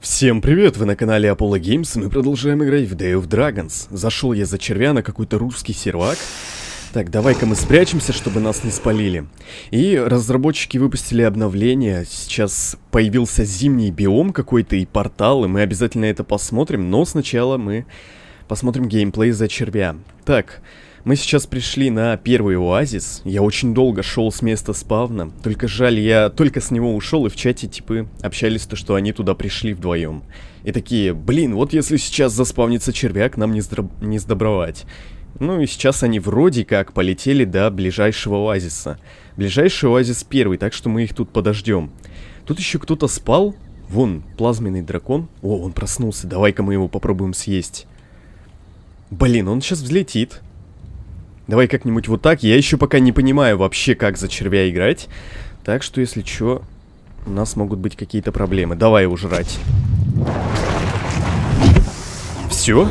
Всем привет, вы на канале Apollo Games, и мы продолжаем играть в Day of Dragons. Зашел я за червя на какой-то русский сервак. Так, давай-ка мы спрячемся, чтобы нас не спалили. И разработчики выпустили обновление. Сейчас появился зимний биом какой-то и портал, и мы обязательно это посмотрим. Но сначала мы посмотрим геймплей за червя. Так, мы сейчас пришли на первый оазис. Я очень долго шел с места спавна. Только жаль, я только с него ушел, и в чате типы общались, то что они туда пришли вдвоем. И такие, блин, вот если сейчас заспавнится червяк, нам не сдобровать. Ну и сейчас они вроде как полетели до ближайшего оазиса. Ближайший оазис первый, так что мы их тут подождем. Тут еще кто-то спал. Вон, плазменный дракон. О, он проснулся, давай-ка мы его попробуем съесть. Блин, он сейчас взлетит. Давай как-нибудь вот так. Я еще пока не понимаю вообще, как за червя играть. Так что, если что, у нас могут быть какие-то проблемы. Давай его жрать. Все?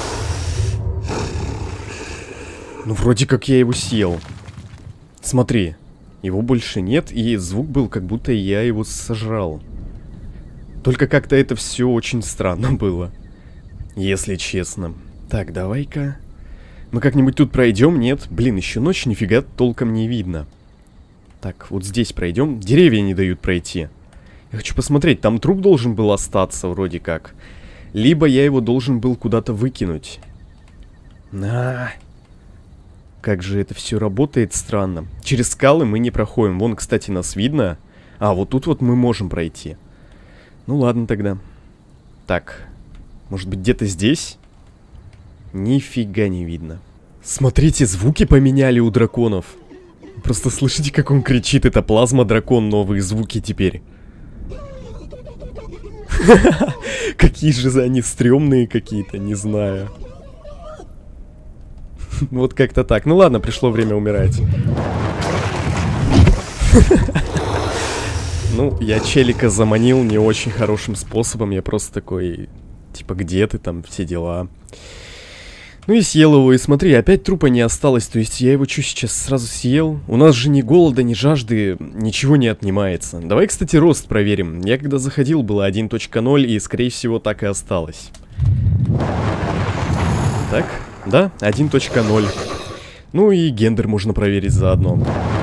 Ну, вроде как я его съел. Смотри, его больше нет, и звук был, как будто я его сожрал. Только как-то это все очень странно было, если честно. Так, давай-ка мы как-нибудь тут пройдем, нет? Блин, еще ночь, нифига толком не видно. Так, вот здесь пройдем. Деревья не дают пройти. Я хочу посмотреть, там труп должен был остаться вроде как. Либо я его должен был куда-то выкинуть. Как же это все работает странно. Через скалы мы не проходим. Вон, кстати, нас видно. А, вот тут вот мы можем пройти. Ну ладно тогда. Так, может быть где-то здесь? Нифига не видно. Смотрите, звуки поменяли у драконов. Просто слышите, как он кричит. Это плазма-дракон, новые звуки теперь. Какие же они стрёмные какие-то, не знаю. Вот как-то так. Ну ладно, пришло время умирать. Ну, я челика заманил не очень хорошим способом. Я просто такой, типа, где ты там, все дела. Ну и съел его, и смотри, опять трупа не осталось. То есть я его что, сейчас сразу съел? У нас же ни голода, ни жажды, ничего не отнимается. Давай, кстати, рост проверим. Я когда заходил, было 1.0, и скорее всего так и осталось. Так, да, 1.0. Ну и гендер можно проверить заодно.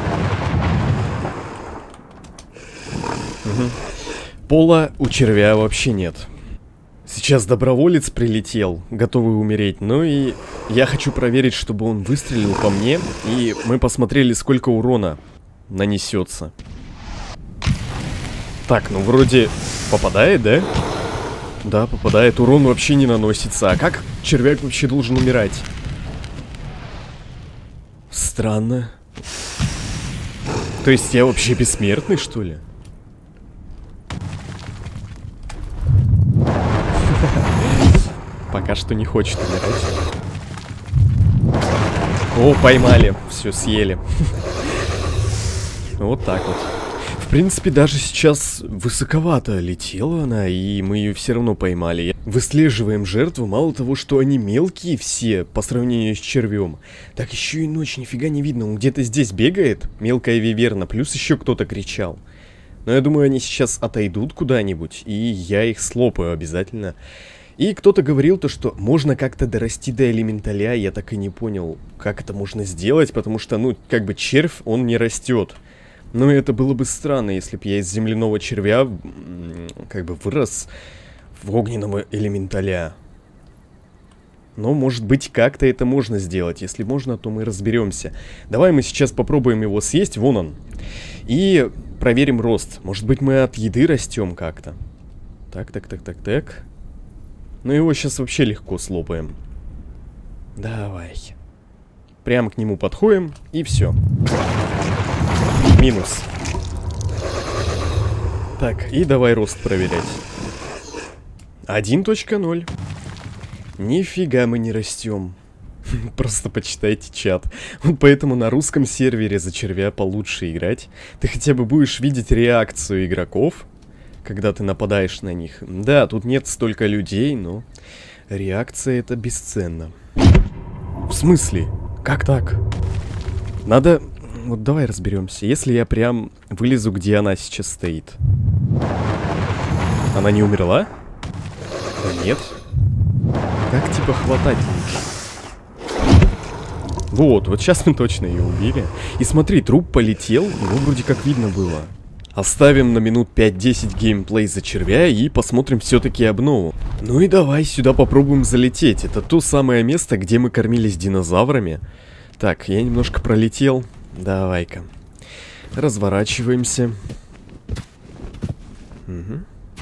Угу. Пола у червя вообще нет. Сейчас доброволец прилетел, готовый умереть. Ну и я хочу проверить, чтобы он выстрелил по мне. И мы посмотрели, сколько урона нанесется. Так, ну вроде попадает, да? Да, попадает. Урон вообще не наносится. А как червяк вообще должен умирать? Странно. То есть я вообще бессмертный, что ли? Пока что не хочет умирать. О, поймали. Все, съели. Вот так вот. В принципе, даже сейчас высоковато летела она, и мы ее все равно поймали. Выслеживаем жертву, мало того, что они мелкие все по сравнению с червем, так еще и ночь нифига не видно. Он где-то здесь бегает, мелкая виверна, плюс еще кто-то кричал. Но я думаю, они сейчас отойдут куда-нибудь, и я их слопаю обязательно. И кто-то говорил то, что можно как-то дорасти до элементаля. Я так и не понял, как это можно сделать, потому что, ну, как бы червь, он не растет. Ну, это было бы странно, если бы я из земляного червя, как бы, вырос в огненного элементаля. Но, может быть, как-то это можно сделать. Если можно, то мы разберемся. Давай мы сейчас попробуем его съесть. Вон он. И проверим рост. Может быть, мы от еды растем как-то. Так. Ну, его сейчас вообще легко слопаем. Давай. Прямо к нему подходим, и все. Минус. Так, и давай рост проверять. 1.0. Нифига мы не растем. Просто почитайте чат. Вот поэтому на русском сервере за червя получше играть. Ты хотя бы будешь видеть реакцию игроков, когда ты нападаешь на них. Да, тут нет столько людей, но реакция это бесценна. В смысле? Как так? Надо... Вот давай разберемся. Если я прям вылезу, где она сейчас стоит. Она не умерла? Нет? Как типа хватать лучше? Вот сейчас мы точно ее убили. И смотри, труп полетел, его вроде как видно было. Оставим на минут 5-10 геймплей за червя и посмотрим все-таки обнову. Ну и давай сюда попробуем залететь. Это то самое место, где мы кормились динозаврами. Так, я немножко пролетел. Давай-ка. Разворачиваемся. Угу.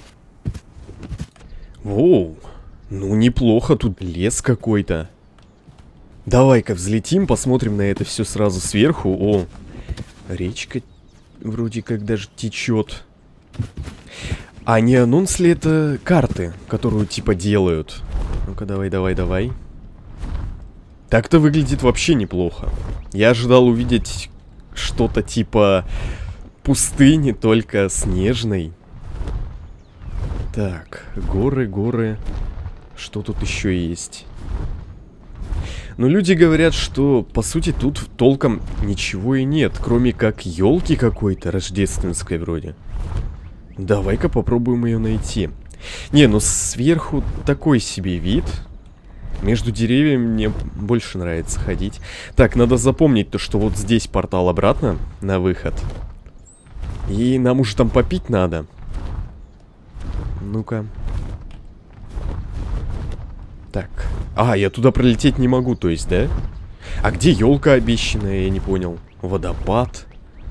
Воу. Ну неплохо, тут лес какой-то. Давай-ка взлетим, посмотрим на это все сразу сверху. О, речка вроде как даже течет. А не анонс ли это карты, которую типа делают? Ну-ка, давай. Так-то выглядит вообще неплохо. Я ожидал увидеть что-то типа пустыни, только снежной. Так, горы. Что тут еще есть? Но люди говорят, что, по сути, тут толком ничего и нет, кроме как елки какой-то, рождественской вроде. Давай-ка попробуем ее найти. Не, ну сверху такой себе вид. Между деревьями мне больше нравится ходить. Так, надо запомнить то, что вот здесь портал обратно на выход. И нам уже там попить надо. Ну-ка. Так. А, я туда пролететь не могу, то есть, да? А где елка обещанная, я не понял. Водопад.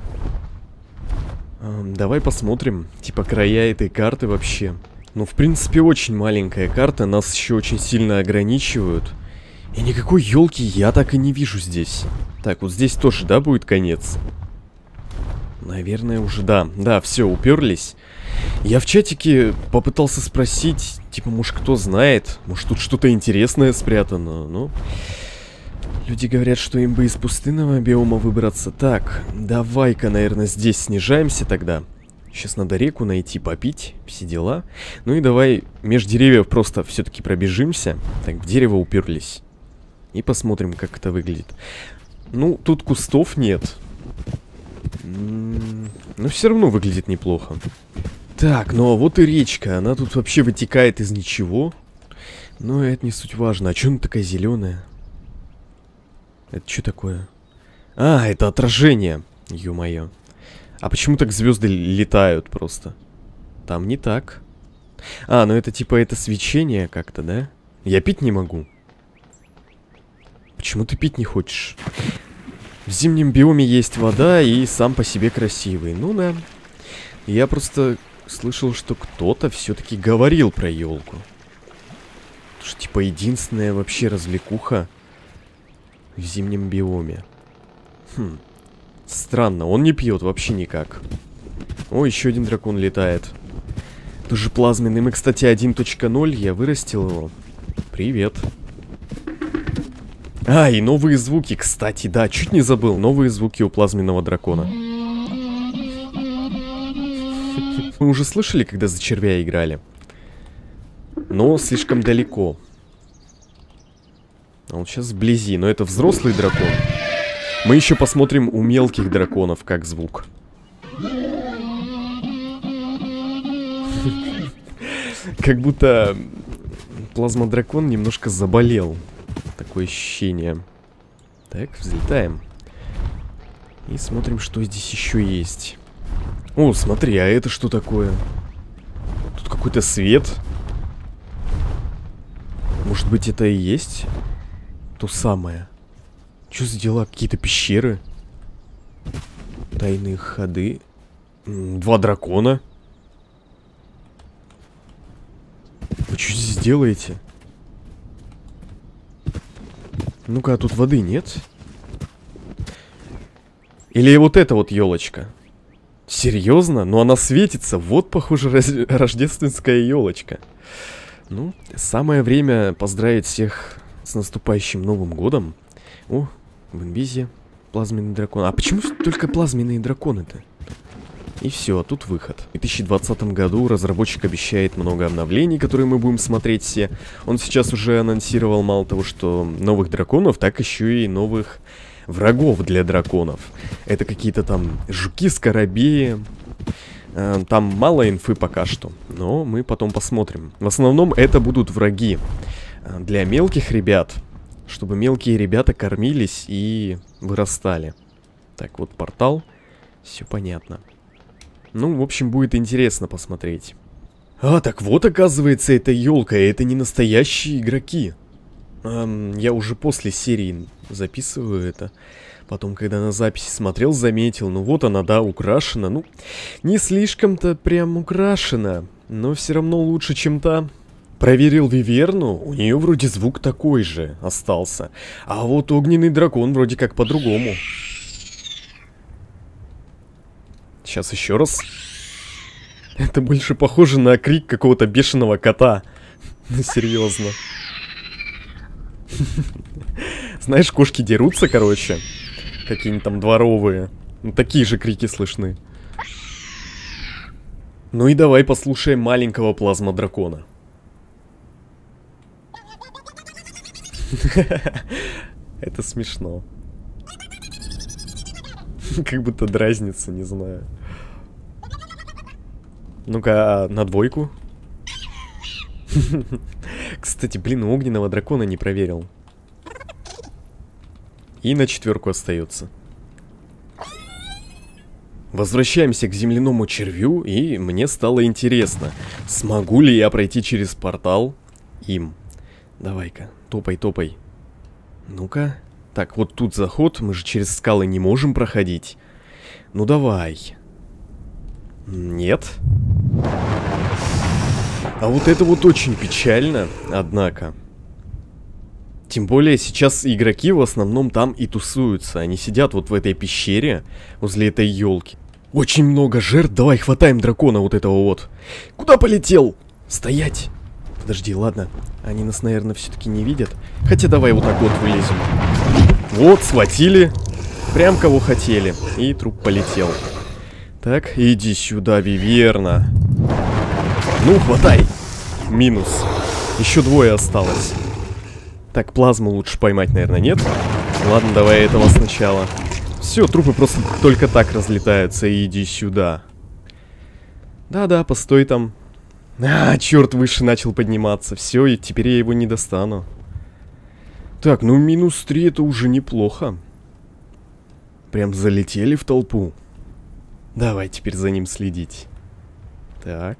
Давай посмотрим, типа, края этой карты вообще. Ну, в принципе, очень маленькая карта, нас еще очень сильно ограничивают. И никакой елки я так и не вижу здесь. Так, вот здесь тоже, да, будет конец? Наверное, уже да. Да, все, уперлись. Я в чатике попытался спросить, типа, может, кто знает, может, тут что-то интересное спрятано, но... Люди говорят, что им бы из пустынного биома выбраться. Так, давай-ка, наверное, здесь снижаемся тогда. Сейчас надо реку найти, попить, все дела. Ну и давай между деревьев просто все-таки пробежимся. Так, в дерево уперлись. И посмотрим, как это выглядит. Ну, тут кустов нет. Но все равно выглядит неплохо. Так, ну а вот и речка. Она тут вообще вытекает из ничего. Но это не суть важно. А что она такая зеленая? Это что такое? А, это отражение. Ё-моё. А почему так звезды летают просто? Там не так. А, ну это типа это свечение как-то, да? Я пить не могу. Почему ты пить не хочешь? В зимнем биоме есть вода и сам по себе красивый. Ну да. Я просто слышал, что кто-то все-таки говорил про елку. Что типа единственная вообще развлекуха в зимнем биоме. Хм. Странно, он не пьет вообще никак. О, еще один дракон летает. Тоже плазменный. Мы, кстати, 1.0, я вырастил его. Привет. А, и новые звуки, кстати, да, чуть не забыл. Новые звуки у плазменного дракона. Мы уже слышали, когда за червя играли. Но слишком далеко. А он сейчас вблизи, но это взрослый дракон. Мы еще посмотрим у мелких драконов, как звук. Как будто плазмодракон немножко заболел. Такое ощущение. Так, взлетаем. И смотрим, что здесь еще есть. О, смотри, а это что такое? Тут какой-то свет. Может быть, это и есть то самое? Что за дела? Какие-то пещеры? Тайные ходы. Два дракона. Вы что здесь делаете? Ну-ка, а тут воды нет? Или вот эта вот елочка? Серьезно? Но она светится. Вот, похоже, рождественская елочка. Ну, самое время поздравить всех с наступающим Новым годом. О, в инвизе плазменный дракон. А почему только плазменные драконы-то? И все, а тут выход. В 2020 году разработчик обещает много обновлений, которые мы будем смотреть все. Он сейчас уже анонсировал мало того, что новых драконов, так еще и новых врагов для драконов. Это какие-то там жуки-скоробеи. Там мало инфы пока что, но мы потом посмотрим. В основном это будут враги для мелких ребят, чтобы мелкие ребята кормились и вырастали. Так, вот портал, все понятно. Ну, в общем, будет интересно посмотреть. А, так вот, оказывается, это елка, и это не настоящие игроки. Я уже после серии записываю это. Потом, когда на записи смотрел, заметил. Ну вот она, да, украшена. Ну, не слишком-то прям украшена, но все равно лучше, чем та. Проверил Виверну, у нее вроде звук такой же остался. А вот огненный дракон вроде как по-другому. Сейчас еще раз. Это больше похоже на крик какого-то бешеного кота. Ну, серьезно. Знаешь, кошки дерутся, короче. Какие-нибудь там дворовые. Ну, такие же крики слышны. Ну и давай послушаем маленького плазма-дракона. Это смешно. Как будто дразнится, не знаю. Ну-ка, на двойку. Кстати, блин, у огненного дракона не проверил. И на 4 остается. Возвращаемся к земляному червю, и мне стало интересно, смогу ли я пройти через портал им. Давай-ка, топай, топай. Ну-ка. Так, вот тут заход, мы же через скалы не можем проходить. Ну давай. Нет. А вот это вот очень печально, однако. Тем более сейчас игроки в основном там и тусуются. Они сидят вот в этой пещере, возле этой елки. Очень много жертв. Давай хватаем дракона вот этого вот. Куда полетел? Стоять. Подожди, ладно. Они нас, наверное, все-таки не видят. Хотя давай вот так вот вылезем. Вот, схватили. Прям кого хотели. И труп полетел. Так, иди сюда, Виверна. Ну, хватай. Минус. Еще 2 осталось. Так, плазму лучше поймать, наверное, нет? Ладно, давай этого сначала. Все, трупы просто только так разлетаются. Иди сюда. Да-да, постой там. А, черт, выше начал подниматься. Все, и теперь я его не достану. Так, ну минус 3 это уже неплохо. Прям залетели в толпу. Давай теперь за ним следить. Так.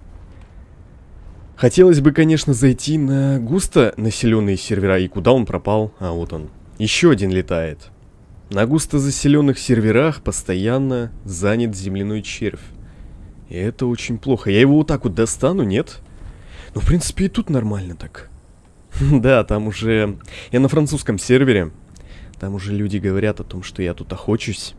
Хотелось бы, конечно, зайти на густо населенные сервера. И куда он пропал? А, вот он. Еще один летает. На густо заселенных серверах постоянно занят земляной червь. И это очень плохо. Я его вот так вот достану, нет? Ну, в принципе, и тут нормально так. Да, там уже... Я на французском сервере. Там уже люди говорят о том, что я тут охочусь.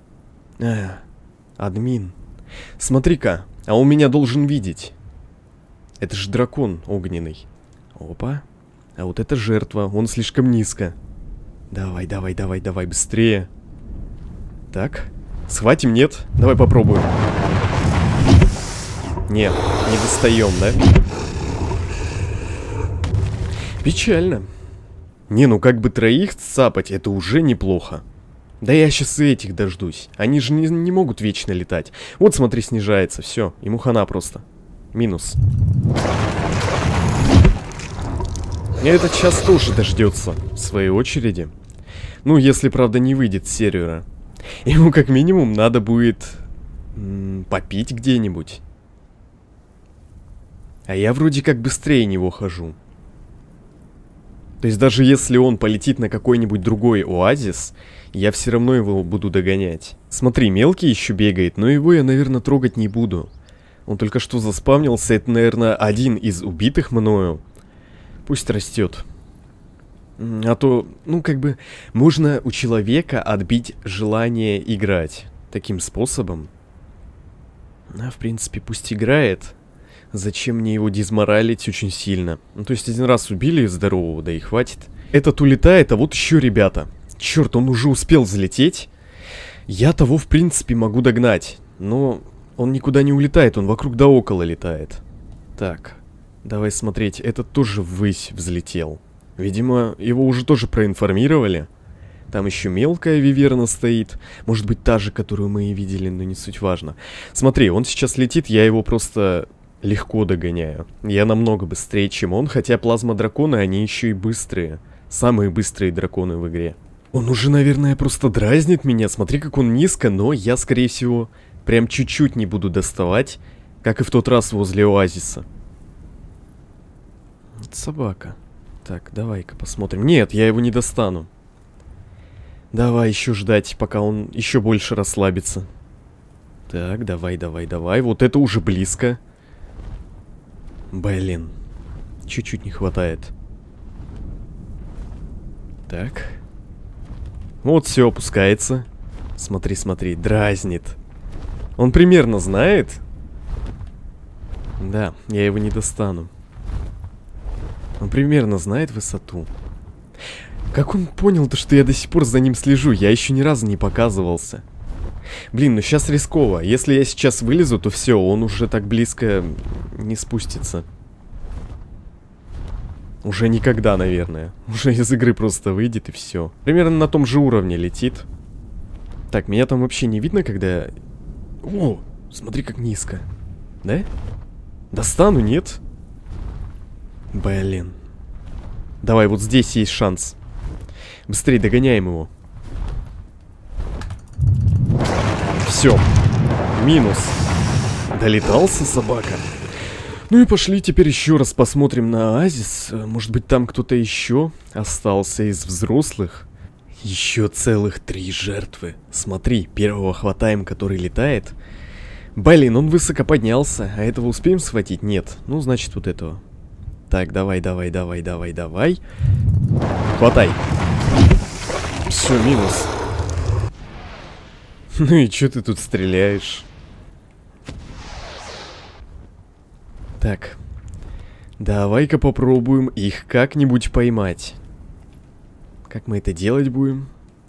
Админ. Смотри-ка, а он меня должен видеть. Это же дракон огненный. Опа. А вот это жертва, он слишком низко. Давай, давай, давай, давай, быстрее. Так. Схватим, нет? Давай попробуем. Нет, не достаем, да? Печально. Не, ну как бы 3 цапать, это уже неплохо. Да я сейчас и этих дождусь. Они же не могут вечно летать. Вот смотри, снижается, все, ему хана просто. Минус. И этот сейчас тоже дождется в своей очереди. Ну, если, правда, не выйдет с сервера. Ему как минимум надо будет попить где-нибудь. А я вроде как быстрее него хожу. То есть даже если он полетит на какой-нибудь другой оазис, я все равно его буду догонять. Смотри, мелкий еще бегает, но его я, наверное, трогать не буду. Он только что заспавнился, это, наверное, один из убитых мною. Пусть растет. А то, ну, как бы, можно у человека отбить желание играть таким способом. А, в принципе, пусть играет. Зачем мне его дизморалить очень сильно? Ну, то есть один раз убили здорового, да и хватит. Этот улетает, а вот еще ребята. Черт, он уже успел взлететь. Я того, в принципе, могу догнать. Но он никуда не улетает, он вокруг да около летает. Так, давай смотреть. Этот тоже ввысь взлетел. Видимо, его уже тоже проинформировали. Там еще мелкая виверна стоит. Может быть, та же, которую мы и видели, но не суть важно. Смотри, он сейчас летит, я его просто легко догоняю. Я намного быстрее, чем он, хотя плазма-драконы, они еще и быстрые. Самые быстрые драконы в игре. Он уже, наверное, просто дразнит меня. Смотри, как он низко, но я, скорее всего, прям чуть-чуть не буду доставать, как и в тот раз возле оазиса. Вот собака. Так, давай-ка посмотрим. Нет, я его не достану. Давай еще ждать, пока он еще больше расслабится. Так, давай, давай, давай. Вот это уже близко. Блин. Чуть-чуть не хватает. Так. Вот все, опускается. Смотри, смотри, дразнит. Он примерно знает. Да, я его не достану. Он примерно знает высоту. Как он понял-то, что я до сих пор за ним слежу? Я еще ни разу не показывался. Блин, ну сейчас рисково. Если я сейчас вылезу, то все, он уже так близко не спустится. Уже никогда, наверное. Уже из игры просто выйдет и все. Примерно на том же уровне летит. Так, меня там вообще не видно, когда... О, смотри, как низко. Да? Достану, нет? Блин. Давай, вот здесь есть шанс. Быстрее догоняем его. Все. Минус. Долетался собака. Ну и пошли теперь еще раз посмотрим на оазис. Может быть, там кто-то еще остался из взрослых. Еще целых 3 жертвы. Смотри, первого хватаем, который летает. Блин, он высоко поднялся. А этого успеем схватить? Нет. Ну, значит, вот этого. Так, давай, давай, давай, давай, давай. Хватай. Все, минус. Ну и что ты тут стреляешь? Так. Давай-ка попробуем их как-нибудь поймать. Как мы это делать будем?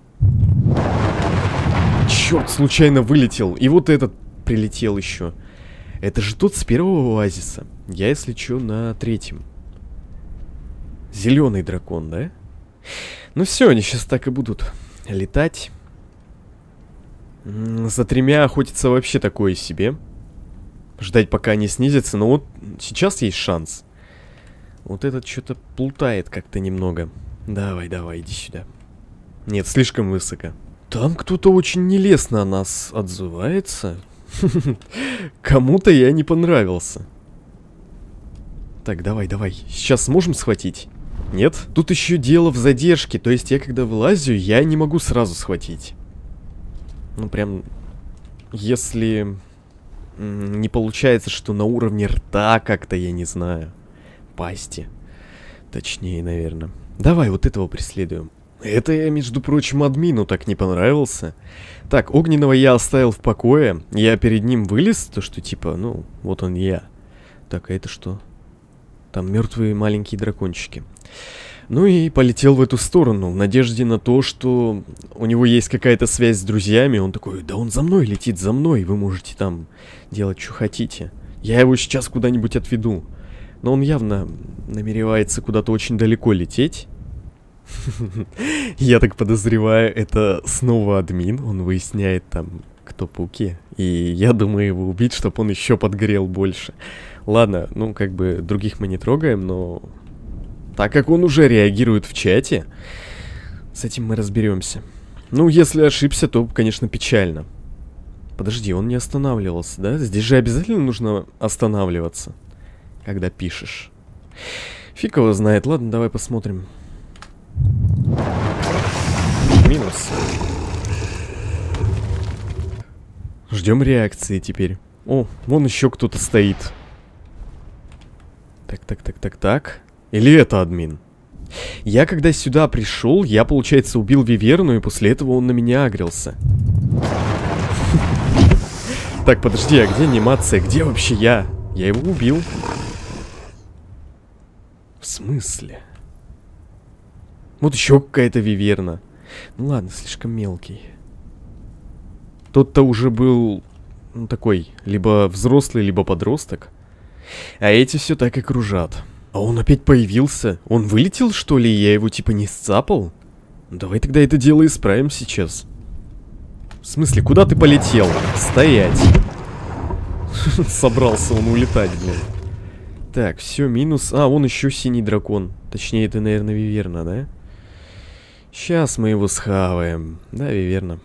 Черт, случайно вылетел. И вот этот прилетел еще. Это же тот с первого оазиса. Я, если что, на 3-м. Зеленый дракон, да? Ну все, они сейчас так и будут летать. За 3 охотиться вообще такое себе. Ждать, пока они снизятся. Но вот сейчас есть шанс. Вот этот что-то плутает как-то немного. Давай, давай, иди сюда. Нет, слишком высоко. Там кто-то очень нелестно о нас отзывается. Кому-то я не понравился. Так, давай, давай. Сейчас сможем схватить? Нет? Тут еще дело в задержке. То есть я когда вылазю, я не могу сразу схватить. Ну прям... Если... Не получается, что на уровне рта как-то, я не знаю. Пасти. Точнее, наверное. Давай вот этого преследуем. Это я, между прочим, админу так не понравился. Так, огненного я оставил в покое. Я перед ним вылез, то что типа, ну, вот он я. Так, а это что? Там мертвые маленькие дракончики. Ну и полетел в эту сторону, в надежде на то, что у него есть какая-то связь с друзьями. Он такой, да он за мной летит, за мной, вы можете там делать, что хотите. Я его сейчас куда-нибудь отведу. Но он явно намеревается куда-то очень далеко лететь. Я так подозреваю, это снова админ. Он выясняет там, кто пауки. И я думаю его убить, чтобы он еще подгорел больше. Ладно, ну как бы других мы не трогаем, но... Так как он уже реагирует в чате, с этим мы разберемся. Ну, если ошибся, то, конечно, печально. Подожди, он не останавливался, да? Здесь же обязательно нужно останавливаться, когда пишешь. Фиг его знает. Ладно, давай посмотрим. Минус. Ждем реакции теперь. О, вон еще кто-то стоит. Так. Или это админ? Я когда сюда пришел, я, получается, убил виверну, и после этого он на меня агрился. Так, подожди, а где анимация? Где вообще я? Я его убил. В смысле? Вот еще какая-то виверна. Ну ладно, слишком мелкий. Тот-то уже был, ну, такой, либо взрослый, либо подросток. А эти все так и кружат. А он опять появился? Он вылетел, что ли? Я его типа не сцапал? Давай тогда это дело исправим сейчас. В смысле, куда ты полетел? Стоять. Собрался он улетать, блин. Так, все, минус. А, вон еще синий дракон. Точнее, это, наверное, Виверна, да? Сейчас мы его схаваем. Да, Виверна.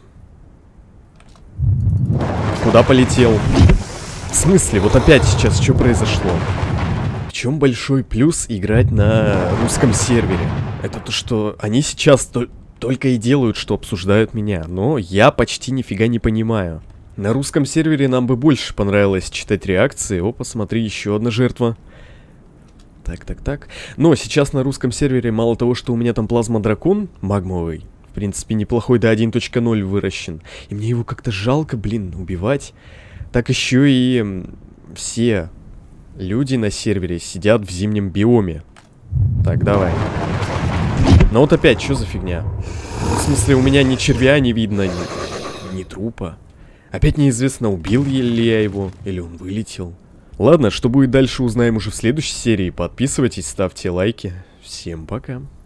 Куда полетел? В смысле, вот опять сейчас что произошло? В чем большой плюс играть на русском сервере? Это то, что они сейчас только и делают, что обсуждают меня. Но я почти нифига не понимаю. На русском сервере нам бы больше понравилось читать реакции. О, посмотри, еще одна жертва. Так. Но сейчас на русском сервере мало того, что у меня там плазма-дракон магмовый, в принципе, неплохой, до 1.0 выращен. И мне его как-то жалко, блин, убивать. Так еще и все люди на сервере сидят в зимнем биоме. Так, давай. Ну вот опять, что за фигня? В смысле, у меня ни червя не видно, ни трупа. Опять неизвестно, убил ли я его, или он вылетел. Ладно, что будет дальше, узнаем уже в следующей серии. Подписывайтесь, ставьте лайки. Всем пока.